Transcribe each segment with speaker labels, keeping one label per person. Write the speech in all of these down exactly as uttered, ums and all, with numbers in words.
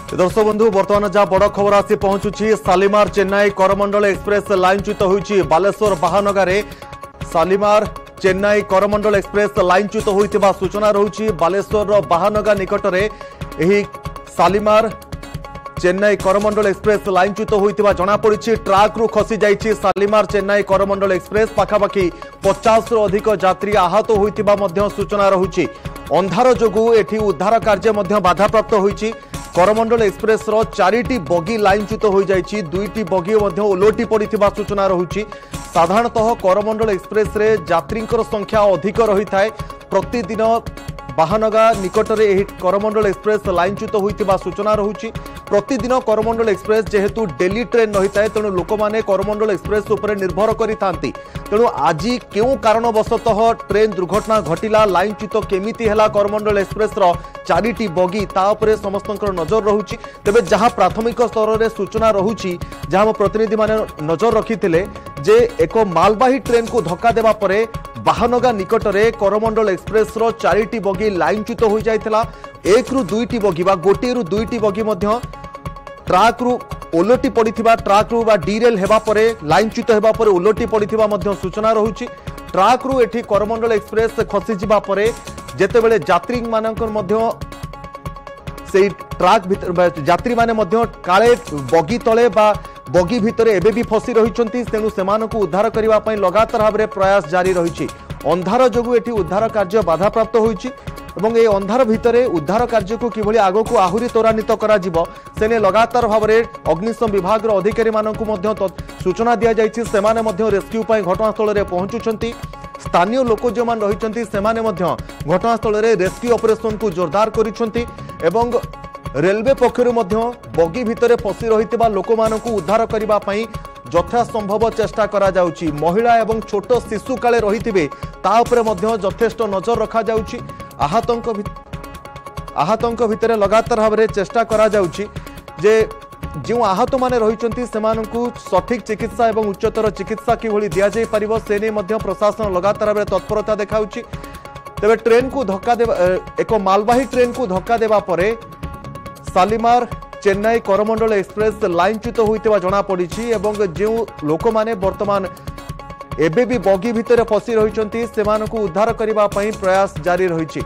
Speaker 1: दर्शक बंधु बर्तमान जहाँ बड़ खबर आसी पहुंचुची शालीमार चेन्नई करमंडल एक्सप्रेस लाइनच्युत होईची बालेश्वर बाहानगारे शालीमार चेन्नई करमंडल एक्सप्रेस लाइनच्युत होइतिबा सूचना रहुची। बालेश्वर बाहानगा निकटरे एही शालीमार चेन्नई करमंडल एक्सप्रेस लाइनच्युत होइतिबा जना पड़िछि। ट्रक रु खसी जाइछि शालीमार चेन्नई करमंडल एक्सप्रेस पाखापाखि पचास रु अधिक यात्री आहत होइतिबा मध्य सूचना रहुची। अंधार जोगु एठी उद्धार कार्य मध्य बाधाप्राप्त होइछि। करमंडल एक्सप्रेस रो चारिटी बगी लाइनच्युत हो जाइछि, दुईटी बगी मध्य ओलोटी पड़िथिबा सूचना रहुछि। साधारणतः करमंडल एक्सप्रेस रे यात्रींकर संख्या अधिक रही थाए। प्रतिदिन बाहानगा निकटरे एही करमंडल एक्सप्रेस लाइनच्युत होइतिबा सूचना रहुछि। प्रतिदिन करमंडल एक्सप्रेस जेहेतु डेली ट्रेन रही थाए तेणु लोक माने करमंडल एक्सप्रेस उपरे निर्भर करि थांती। तेणु आज केउ कारणवशतः ट्रेन दुर्घटना घटिला, लाइनच्युत केमिति हेला करमंडल एक्सप्रेस रो चारिटी बगी ता उपरे समस्तंकर नजर रहुछि। तेबे जहां प्राथमिक स्तर रे सूचना रहुछि, जहां हम प्रतिनिधि माने नजर रखिथिले जे एको मालबाही ट्रेन को धक्का देबा परे बाहानगा निकटरे करमंडल एक्सप्रेस रो चारिटी बगी लाइनच्युत हो जाइथिला। एक रु दुईटी बगी बा गोटी रु दुईटी बगी मध्य ट्रक रु ओलोटी पड़िथिबा, ट्रक रु बा डीरेल हेबा परे लाइनच्युत हेबा परे ओलोटी पड़िथिबा मध्य सूचना रहुछि। ट्रक रु एठी करमंडल एक्सप्रेस खसी जिबा परे जेतेबेले यात्री मानकर मध्य सेई ट्रक भीतर यात्री माने मध्य काळे बगी तळे बा बगी भितरे एबे भी फसी रहिचंती, तेणु सेमानकु उद्धार करिवा पई लगातार भाबरे प्रयास जारी रहिछि। अंधार जोगु एठी उद्धार कार्य बाधाप्राप्त होइछि एवं ए अंधार भितरे उद्धार कार्य को किभଳି आगो को आहुरी त्वरान्वित करा जिवो सेने लगातार भाबरे अग्निशम विभाग रो अधिकारी मानकु मध्य सूचना दिया जाइछि। सेमाने मध्य रेस्क्यू पई घटनास्थल रे पहुंचुचंती। स्थानीय लोक जो मान रहिचंती सेमाने मध्य घटनास्थल रे रेस्क्यू ऑपरेशन को जोरदार करिसंती एवं रेलवे पक्षरु मध्य बगी भितरे फसी रहितबा लोक मानकु उद्धार करिबा पई यथा संभव चेष्टा करा जाउची। महिला एवं छोट शिशु काले रहितिबे ता उपरे मध्य यथेष्ट नजर रखा जाउची। आहतंक आहतंक भितरे लगातार भाबरे चेष्टा करा जाउची जे जो आहत माने रहिचंती सेमानकु सठिक चिकित्सा एवं उच्चतर चिकित्सा किभଳି दिया जाय परिबो सेने मध्य प्रशासन लगातार भाबरे तत्परता देखाउची। तबे ट्रेन को धक्का देबा एक मालबाही ट्रेन को धक्का देबा परे शालीमार चेन्नई करमंडल एक्सप्रेस लाइनच्युत होइतिबा जना पड़िछि एवं जो लोक माने वर्तमान एबे भी बगी भितरे फसी रहिचंती सेमानकु उद्धार करिबा पई प्रयास जारी रहिछि।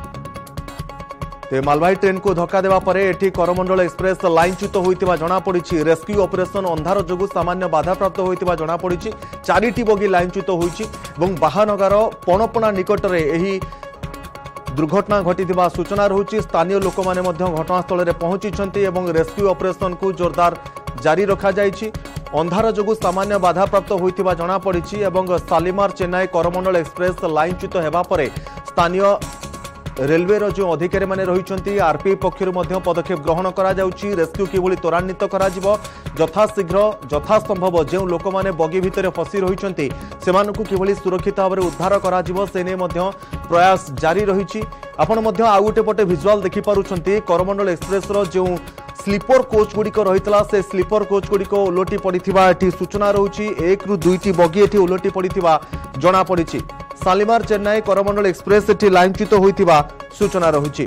Speaker 1: ते मालबाही ट्रेन को धक्का देबा परे एठी करमंडल एक्सप्रेस लाइनच्युत होइतिबा जना पड़िछि। रेस्क्यू ऑपरेशन अंधार जोगु सामान्य बाधा प्राप्त होइतिबा जना पड़िछि। चारिटी बगी लाइनच्युत होइछि एवं बाहानगार पणपणा निकटरे एही दुर्घटना घटिथिबा सूचना रहुछि। स्थानीय लोक माने मध्य घटनास्थल रे पहुंचिछंती एवं रेस्क्यू ऑपरेशन को जोरदार जारी रखा जाइछि। अंधार जोगु सामान्य बाधा प्राप्त होइतिबा जना पड़िछि एवं शालीमार चेन्नई करमंडल एक्सप्रेस लाइनच्युत हेबा परे स्थानीय रेलवे रो जो अधिकारी माने रहिचंती आरपी पक्षरु मध्य पदक्षेप ग्रहण करा जाउछि। रेस्क्यू किभଳି त्वरान्वित करा जिवो यथाशीघ्र यथासंभव जो लोक माने बगी भितरे फसी रहिचंती सेमानकु किभଳି सुरक्षित भाबरे उद्धार करा जिवो सेने मध्य प्रयास जारी रहिछि। आपण मध्य आ गुटे पटे विजुअल देखि पारुछंती करमंडल एक्सप्रेस रो जो स्लीपर कोच गुड़िक रही से स्लीपर कोच गुड़िक ओलोटी पड़िथिबा एठी सूचना रहुछि। एक रु दुईटी बगी एठी ओलोटी पड़िथिबा जना पड़िछि। शालीमार चेन्नई करमंडल एक्सप्रेस एठी लाइनच्युत होइथिबा सूचना रहुछि।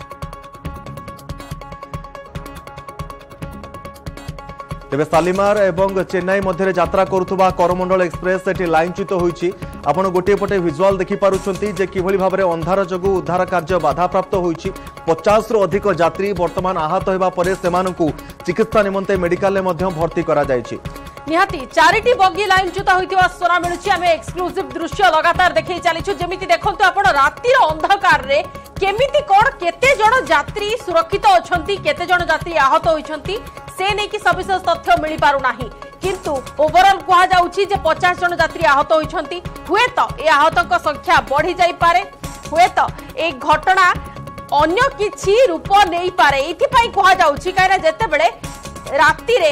Speaker 1: तेबे शालीमार एवं चेन्नई मध्य यात्रा करुथुबा करमंडल एक्सप्रेस एठी लाइनच्युत होइछि। आपण गोटे पटे विजुअल देखि पारुछंती जे किभଳି भाबरे अंधार जोगु उद्धार कार्य बाधा प्राप्त होइछि। पचास रु अधिक यात्री वर्तमान आहत हेबा परे सेमानकु चिकित्सा निमंते मेडिकल ले मध्य भर्ती करा जायछि।
Speaker 2: निहाती चारिटी बगी लाइनच्युत होइतिबा सूचना मिलुछि। आमे एक्सक्लूसिव दृश्य लगातार देखै चलिछु। जेमिति देखंतु आपण रातिर अंधकार रे केमिति कोन केते जण यात्री सुरक्षित अछंती, केते जण यात्री आहत होइछंती से नै कि सविशेष तथ्य मिलि पारु नाही, किंतु ओवरऑल कहा जाउछि जे पचास जण यात्री आहत होइछंती। हुए तो ए आहतक संख्या बढ़ी जाई पारे, हुए तो ए घटना अन्य किछि रूप नै पारे। एथि पई कहा जाउछि कायरा जेते बेले राति रे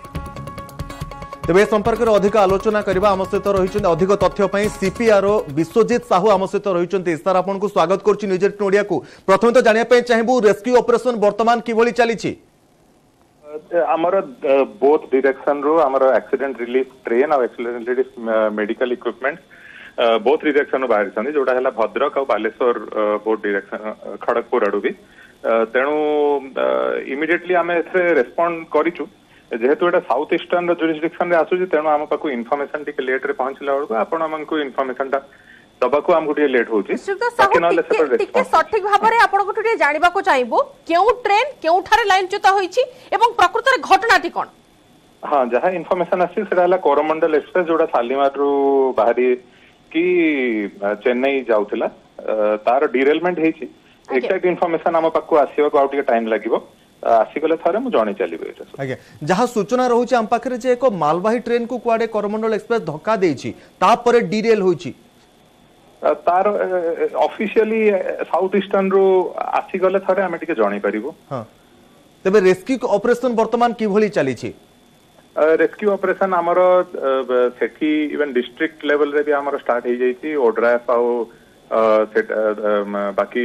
Speaker 1: तेबे संपर्क में अधिक आलोचना करबा आम सहित रही अधिक तथ्य पई सीपीआरओ विश्वजीत साहू आम सहित रही। सर आपन को स्वागत करछि न्यूज एटीन ओडिया को। प्रथम तो जानिया पे चाहेबू रेस्क्यू ऑपरेशन वर्तमान किभଳି चलीछि?
Speaker 3: हमर बोथ डायरेक्शन रो हमर एक्सीडेंट रिलीफ ट्रेन और accident relief medical equipment both direction बाहर छथि जोटा हला भद्रक और बालेश्वर बोथ डायरेक्शन खड़गपुर आडू भी तेणु इमिडिएटली आम एथे रेस्पॉन्ड करिचु जेहेतु एटा साउथ ईस्टर्न जुरिस्डिक्शन रे आसुची तेणु आम पाखु इनफॉरमेशन टिके लेट रे पहुंचला बेलको आपण हमको इनफॉरमेशन टा दबाको हमको टिके लेट होची
Speaker 2: टिके सठिक भाबरे आपण को टिके जानिबा को चाहबो केउ ट्रेन केउ ठारे लाइन च्युत होईची एवं प्रकृत रे घटनाटी कोन।
Speaker 3: हाँ जहाँ इनफॉरमेशन आसी सेटा हला कोरोमंडल एक्सप्रेस जोड़ा शालीमार रु बाहरी की चेन्नई जाउथिला तार डिरेलमेंट हेची एक्जेक्ट इनफॉरमेशन हम पाखु आसीबा को आउ टिके टाइम लागिबो आसीगले थारे मु जणी चलिबो एटा
Speaker 1: आगे जहाँ सूचना रहउची हम पाखरे जे एको मालवाही ट्रेन को कुआडे कोरोमंडल एक्सप्रेस धक्का देइची तापरे डिरेल होईची
Speaker 3: तार ऑफिशियली साउथ ईस्टर्न रु आसीगले थारे हम टिके जणी परिबो।
Speaker 1: हां तबे रेस्क्यू ऑपरेशन वर्तमान की भली चली छी
Speaker 3: रेस्क्यू ऑपरेशन आमर सेठी इवन डिस्ट्रिक्ट लेवल रे भी आमर स्टार्ट हो जाइए ओड्राफ आउ बाकी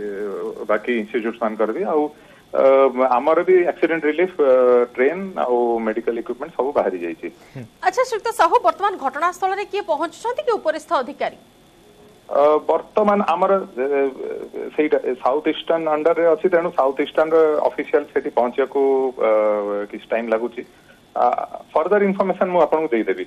Speaker 3: बाकी इंस्टीट्यूट मान कर भी आउ आमर भी एक्सीडेंट रिलीफ ट्रेन आउ मेडिकल इक्विपमेंट सब बाहरी जाइए।
Speaker 2: अच्छा श्रीयुक्त साहू वर्तमान घटनास्थल रे किए पहुंचछंती कि उपरिस्थ अधिकारी
Speaker 3: वर्तमान आमर सेटा साउथ ईस्टर्न अंडर रे अछि तेनु साउथ ईस्टर्न ऑफिशियल सेठी पहुंचिया को किस टाइम लागुची फर्दर इनफॉरमेशन मु आपन को दे देबी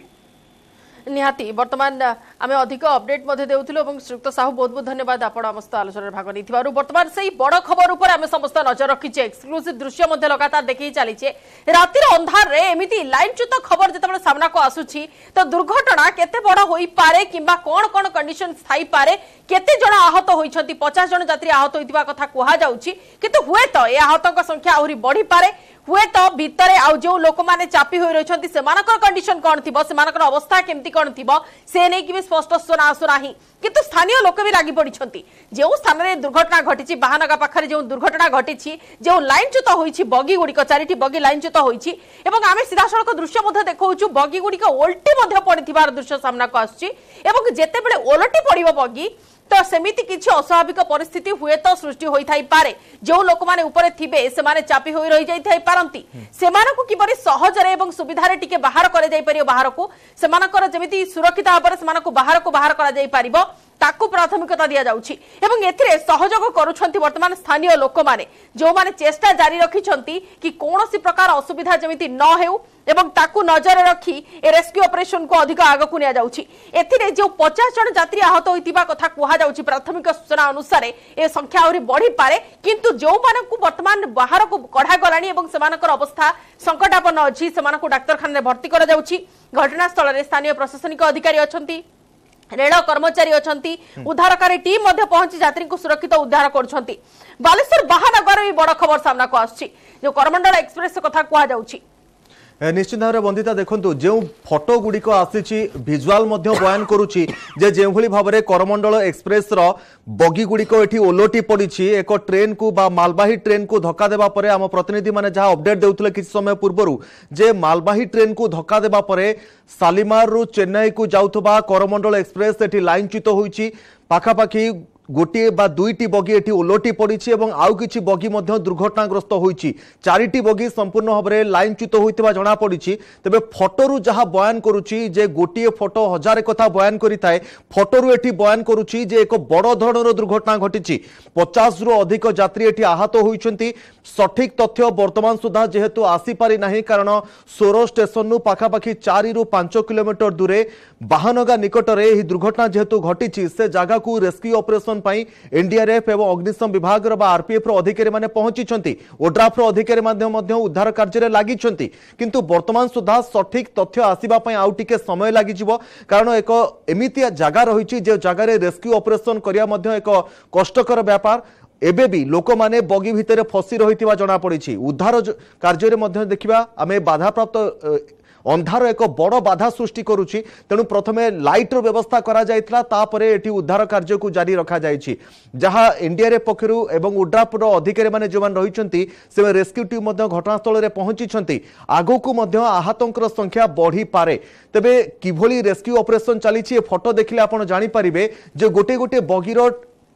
Speaker 2: निहाती वर्तमान आमे अधिक अपडेट मध्ये देउथिलो एवं श्रीयुक्त साहू बहुत बहुत धन्यवाद आपण समस्त आलोचना भाग नैथिबारु। वर्तमान सेही बड़ खबर ऊपर आमे समस्त नजर रखिचे एक्सक्लूसिव दृश्य मध्ये लगातार देखि चलीचे रातिर अंधार रे एमिति लाइन च्युत खबर जतबे सामना को आसुची तो दुर्घटना केते बड़ होई पारे किंबा कोन कोन कंडीशन थाई पारे केते जण आहत होइछंती पचास जण यात्री आहत होइतिबा कथा कुहा जाउची किंतु हुए तो ए आहतक संख्या आउरी बढ़ी पारे हुए तो भितर आउ जो लोक माने चापी होई रहिछंती सेमानकर कंडीशन कोन थिबो सेमानकर अवस्था केमती कोन थिबो से नै कि भी स्पष्ट सुना आसु नाही किंतु स्थानीय लोक भी लागी पड़िछंती जो स्थान रे दुर्घटना घटिछि बाहानगा पाखरे जो दुर्घटना घटिछि जो लाइन च्युत होइछि बगी गुडी को चारिटी बगी लाइन च्युत होइछि एवं आमे सीधा सड़क दृश्य मध्ये देखौछु बगी गुडी को उल्टी मध्ये पड़िथिबार दृश्य सामना को आसुछि एवं जेते बेले उलटी पड़िबो बगी तो सेमिति किछि अस्वाभाविक परिस्थिति हुए तो सृष्टि होई थाई पारे जो लोक माने ऊपर थिबे से माने चापी होई रहि जाई थाई पारंती सेमानकु किबरी सहज रे एवं सुविधा रे टिके बाहर करे जाई परियो बाहर को सेमानकर जेमिति सुरक्षित भाबरे सेमानकु बाहर को बाहर करा जाई परिबो ताकू प्राथमिकता दिया जाउछि एवं एथिरे सहयोग करूछंती वर्तमान स्थानीय लोक माने जो माने चेष्टा जारी रखिछंती कि कोनोसी प्रकार असुविधा जेमिति न हेउ एवं ताकू नजर रखी ए रेस्क्यू ऑपरेशन को अधिक आग को निया जाउछि एथिरे जो पचास जन यात्री आहत होइतिबा कथा कुहा जाउछि प्राथमिक सूचना अनुसार ए संख्या आउरी बढ़ी पारे किंतु जो मानकु वर्तमान बाहर को कढा गलानी एवं सेमानकर अवस्था संकटापन्न अछि सेमानकु डाक्तरखाना रे भर्ती करा जाउछि घटनास्थल रे स्थानीय प्रशासनिक अधिकारी अछंती रेल कर्मचारी अछंती उद्धारकारी टीम मध्ये पहुंची यात्री को सुरक्षित उद्धार करछंती। बालेश्वर महानगर में बड़ खबर सामना को आछि जो कोरोमंडल एक्सप्रेस कथा कुहा जाउछि
Speaker 1: निश्चित भाव में बंदिता देखु जो फोटो गुड़िक आसी भिजुआल बयान करुच्ची जे जो भाव में कोरोमंडल एक्सप्रेस रो बगी गुड़िक ये ओलटी पड़ी एक ट्रेन को बा मालवाही ट्रेन को धक्का देवा परे आम प्रतिनिधि माने जहाँ अपडेट देउथिले किछि समय पूर्व जे मालवाही ट्रेन को धक्का देवा परे शालीमार रु चेन्नई को जाउथबा कोरोमंडल एक्सप्रेस एठी लाइन च्युत होईछि पाखापाखि गोटे बा दुईटी बगी एठी ओलटी पड़ी एवं आउ किछि बगी मध्य दुर्घटनाग्रस्त होईछि चारिटी बगी संपूर्ण भाव में लाइन च्युत होइतिबा जणा पड़ी तेबे फोटोरु जहाँ बयान करुच्ची जे गोटे फोटो हजार कथा बयान करिथाए फोटोरु एठी बयान करुच्ची जे एक बड़ धरणर दुर्घटना घटिछि पचास रु अधिक यात्री एठी आहत होइछंती सठिक तथ्य वर्तमान सुधा जेहेतु आसी पारि नाही कारण सोरो स्टेशन नु पाखापाखि चारि रु पांच किलोमीटर दूरे बाहानगा निकटरे एही दुर्घटना जेहेतु घटिछि से जगह को रेस्क्यू ऑपरेशन एनडीआरएफ एवं अग्निशम विभाग आरपीएफ अधिकारी माने पहुंची ओड्राफ अधिकारी उद्धार कार्य लगी किंतु वर्तमान सुधा सठिक तथ्य आसवा आउ टिके समय लगी कारण एक एमितिया जगह रही जगह रेस्क्यू ऑपरेशन करने एक कष्टकर व्यापार एबे भी लोक माने बगी भितर फसी रही जना पड़ी उद्धार कार्य देखा आम बाधा प्राप्त अंधार एक बड़ बाधा सृष्टि करुच्ची तेणु प्रथमे लाइटर व्यवस्था करा जायतला तापरे एटी उद्धार कार्य को जारी रखा जायछि जहां एनडीआरएफ पक्षरु एवं उड्राफ रो अधिकारी माने जो मान रहिछंती से रेस्क्यू टीम मध्य घटनास्थल रे पहुंचीछंती आगो को मध्य आहतंकर संख्या बढ़ी पारे तबे किभली रेस्क्यू ऑपरेशन चलीछि फोटो देखिले आपण जानि परिबे जे गोटे गोटे बगीर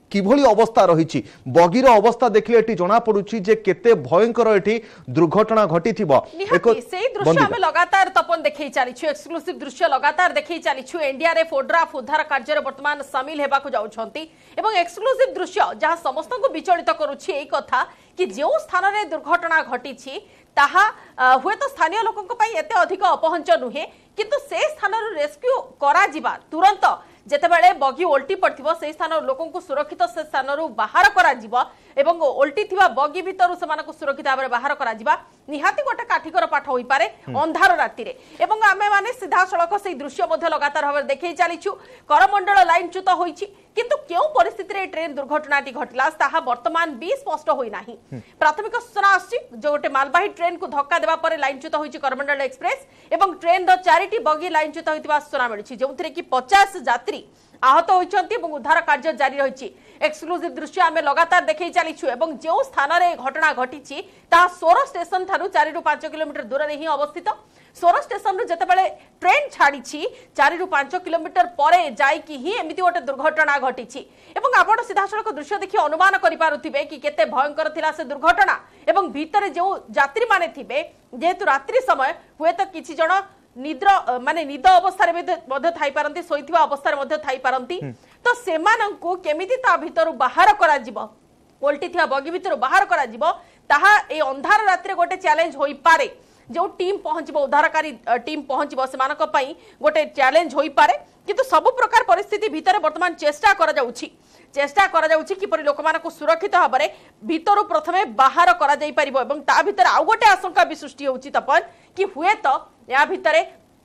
Speaker 1: किभली अवस्था रही बगीर अवस्था देखले एटी जना पड़ुछि जे केते भयंकर एटी दुर्घटना घटी थिबो
Speaker 2: से दृश्य आमे लगातार तपन देखै चालिछु एक्सक्लूसिव दृश्य लगातार देखै चालिछु एनडीआरएफ ओड्राफ उद्धार कार्य रे वर्तमान शामिल हेबा को जाउछंती एवं एक्सक्लूसिव दृश्य जहां समस्त को विचलित करूछि एई कथा कि जो स्थान रे दुर्घटना घटी छी ताहा हुए तो स्थानीय लोकंक पई एते अधिक अपहंच नुहे किंतु से स्थान रे रेस्क्यू करा जिबा तुरंत जेतेबेले बगी ओल्टी पड़थिबो से स्थान लोकंकु सुरक्षित से स्थान रु बाहर करा जिबा एवं ओल्टी थिबा बगी भितरु समानकु सुरक्षित भाबरे बाहर करा जिबा निहाती गोटे काठिकर पाठ होई पारे अंधार राति रे एवं आमे माने सीधा सड़क से दृश्य मध्ये लगातार भाबरे देखै चालिछु करमंडल लाइन च्युत होईछि किंतु केउ परिस्थिति रे ट्रेन दुर्घटनाटी घटला ताहा वर्तमान भी स्पष्ट होई नाही प्राथमिक सूचना आछि जो गोटे मालबाही ट्रेन को धक्का देबा परे लाइन च्युत होईछि करमंडल एक्सप्रेस एवं ट्रेन द चारिटी बगी लाइन च्युत होइतिबा सूचना मिलिछि जोंथरे कि पचास यात्री आहत होइछन्ति एवं उद्धार कार्य जारी रहिछि एक्सक्लूसिव दृश्य आमे लगातार देखै चालिछु एवं जो स्थान रे घटना घटिछि ता सोर स्टेशन थारु चार रु पाँच किलोमीटर दूर रे ही अवस्थित सोर स्टेशन रु जेतेबेले ट्रेन छाड़ीछि चार रु पाँच किलोमीटर परे जाई कि ही एमिति गोटे दुर्घटना घटिछि एवं आपण सीधा सड़क दृश्य देखि अनुमान करि पारुथिबे कि केते भयंकर थिला से दुर्घटना एवं भीतरे जो यात्री माने थिबे जेतु रात्रि समय हुए तो किछि जण निद्र माने निद अवस्था मध्ये थाई पारंती सोइथिबा अवस्था मध्ये थाई पारंती तो सेमानंकु केमिति ता भितरु बाहर करा जिवो ओल्टी थिया बगी भितरु बाहर करा जिवो ताहा ए अंधार रात्रि गोटे चैलेंज होई पारे जो टीम पहुंचबो उद्धारकारी टीम पहुंचबो सेमानक पई गोटे चैलेंज होई पारे किंतु सब प्रकार परिस्थिति भितरे वर्तमान चेष्टा करा जाउछि चेष्टा करा जाउछि किपरि लोकमानकु सुरक्षित भाबरे भितरु प्रथमे बाहर करा जाई परिबो एवं ता भितर आउ गोटे आशंका भी सृष्टि होउछि तपन कि हुए तो या भितरे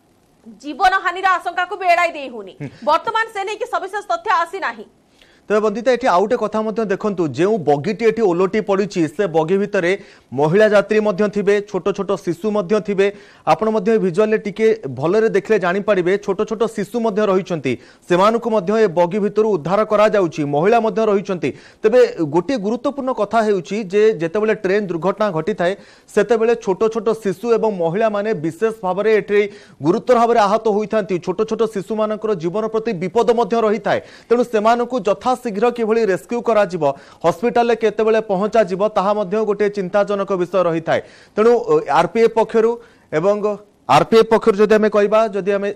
Speaker 2: जीवन हानिर आशंका को भी एड़ाई दे हुनी वर्तमान से नहीं कि सविशेष तथ्य आसी नाही
Speaker 1: तेज बंदिता ये आउ गोटे कथा देखु जो बगीटी ये ओलटी पड़ी से बगी भितर महिला यात्री थे छोट छोट शिशु थे आपण भिजुआल टिके भलरे देखले जानीपारे छोट छोट शिशु रही से बगी भितर उद्धार करा महिला रही तेबे गोटे गुरुत्वपूर्ण कथा होउछि जे जेतेबेले ट्रेन दुर्घटना घटी थाए सेतेबेले छोट छोट शिशु एवं महिला माने विशेष भाव में ये गुरुतर भाव में आहत होती छोट छोट शिशु मान जीवन प्रति विपद रही है तेणु से यथा शीघ्र किभली रेस्क्यू करा जिवो हॉस्पिटल ले केतेबेले पहुंचा जिवो ताहा मध्य गोटे चिंताजनक विषय रही थाए तेणु आरपीएफ पक्षरु एवं आरपीएफ पक्षरु जदि हमें कहबा जदि हमें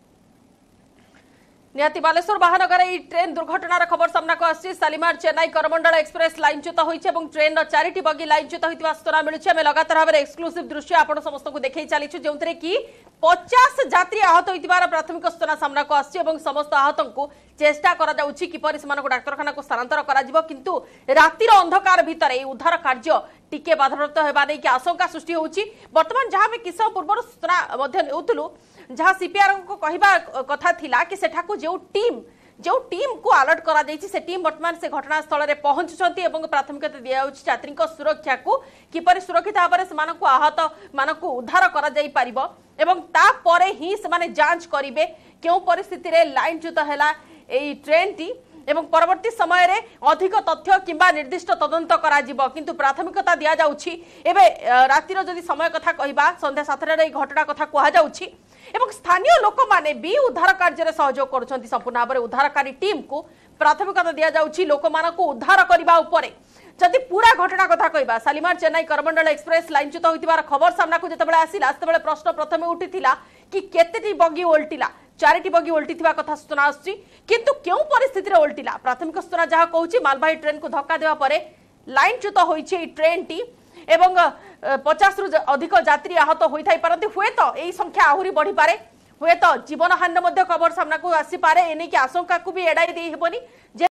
Speaker 2: निहाती बालेश्वर महानगर ई ट्रेन दुर्घटनार खबर सामना को आसी शालीमार चेन्नई करमंडल एक्सप्रेस लाइन च्युत होइछ एवं ट्रेन र चारिटी बगी लाइन च्युत होइतिबा सूचना मिलुछि हमें लगातार भाबरे एक्सक्लूसिव दृश्य आपण समस्त को देखै चालिछु जेउतरे कि पचास यात्री आहत होइतिबार प्राथमिक सूचना सामना को आसी एवं समस्त आहतंकु चेष्टा करा जाउछि किपरि सेमानकु डाक्तरखाना को स्थानांतर करा जिवो किंतु रातिर अंधकार भितर ए उद्धार कार्य टिके बाधाप्राप्त हेबा नै कि आशंका सृष्टि होउछि वर्तमान जहां में किस पूर्व सूचना मध्य नेउतलु जहां सीपीआर को कहबा कथा थिला कि सेठाकु जो टीम जो टीम को अलर्ट करा जाइछि से टीम वर्तमान से घटनास्थल रे पहुंचुछंती एवं प्राथमिकता दिया होछि यात्री सुरक्षा को किपरि सुरक्षित भाबरे सेमानकु आहत मानकु उद्धार करा जाई परिबो एवं ता परे ही सेमाने जांच करिवे केउ परिस्थिति रे लाइन च्युत हैला एई ट्रेन टी एवं परवर्ती समय रे अधिक तथ्य किंबा निर्दिष्ट तदंत करा जिवो किंतु प्राथमिकता दिया जाउछि एबे रातिर जदि समय कथा कहबा संध्या सातटा रे घटना कथा कहा जाउछि एवं स्थानीय लोक माने भी उद्धार कार्य रे सहयोग करूछंती संपूर्ण भाबरे उद्धारकारी टीम को प्राथमिकता दिया जाउछि लोक मानकु उद्धार करबा उपरे जदि पूरा घटना कथा कहबा शालीमार चेन्नई करमंडल एक्सप्रेस लाइन च्युत होइतिबार खबर सामना को जतबेले आसिला सेतबेले प्रश्न प्रथमे उठिथिला कि केतेटी बगी ओल्टिला चारिटी बगी ओल्टिथिबा कथा सूचना आछि किंतु केउ परिस्थिति रे ओल्टिला प्राथमिक सूचना जहा कहूछि मालबाही ट्रेन को धक्का देवा परे लाइन च्युत होइछि ए ट्रेन टी एवं पचास रु अधिक यात्री आहत होई थाई परंतु हुए तो एई संख्या आहुरी बढ़ी पारे हुए तो जीवन हानि मध्य खबर सामना को आसी पारे एने की आशंका को भी एडाई देई हेबनी।